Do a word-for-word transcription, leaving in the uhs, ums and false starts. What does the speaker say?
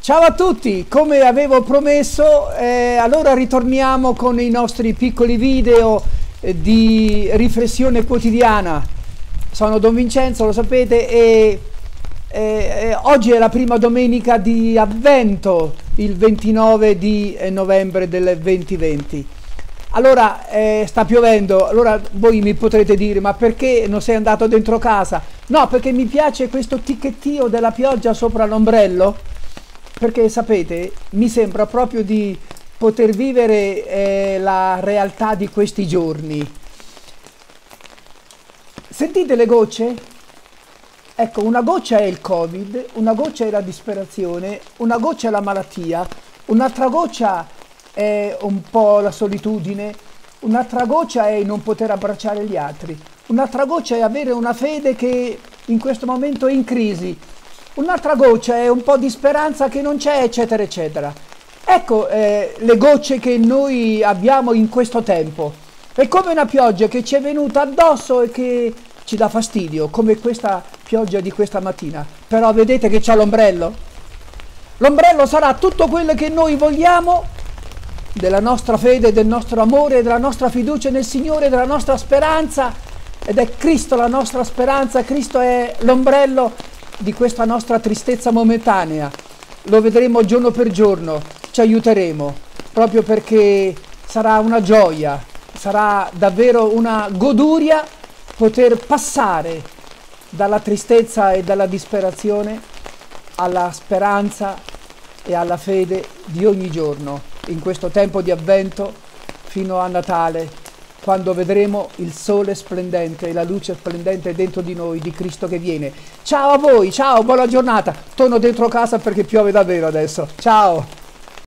Ciao a tutti, come avevo promesso, eh, allora ritorniamo con i nostri piccoli video eh, di riflessione quotidiana. Sono Don Vincenzo, lo sapete, e eh, oggi è la prima domenica di Avvento, il ventinove di novembre del duemilaventi. Allora, eh, sta piovendo, allora voi mi potrete dire, ma perché non sei andato dentro casa? No, perché mi piace questo ticchettio della pioggia sopra l'ombrello. Perché sapete, mi sembra proprio di poter vivere eh, la realtà di questi giorni. Sentite le gocce? Ecco, una goccia è il Covid, una goccia è la disperazione, una goccia è la malattia, un'altra goccia è un po' la solitudine, un'altra goccia è non poter abbracciare gli altri, un'altra goccia è avere una fede che in questo momento è in crisi. Un'altra goccia è un po' di speranza che non c'è, eccetera, eccetera. Ecco eh, le gocce che noi abbiamo in questo tempo. È come una pioggia che ci è venuta addosso e che ci dà fastidio, come questa pioggia di questa mattina. Però vedete che c'ha l'ombrello? L'ombrello sarà tutto quello che noi vogliamo della nostra fede, del nostro amore, della nostra fiducia nel Signore, della nostra speranza. Ed è Cristo la nostra speranza, Cristo è l'ombrello di questa nostra tristezza momentanea. Lo vedremo giorno per giorno, ci aiuteremo, proprio perché sarà una gioia, sarà davvero una goduria poter passare dalla tristezza e dalla disperazione alla speranza e alla fede di ogni giorno, in questo tempo di Avvento fino a Natale, quando vedremo il sole splendente e la luce splendente dentro di noi di Cristo che viene. Ciao a voi, ciao, buona giornata. Torno dentro casa perché piove davvero adesso. Ciao!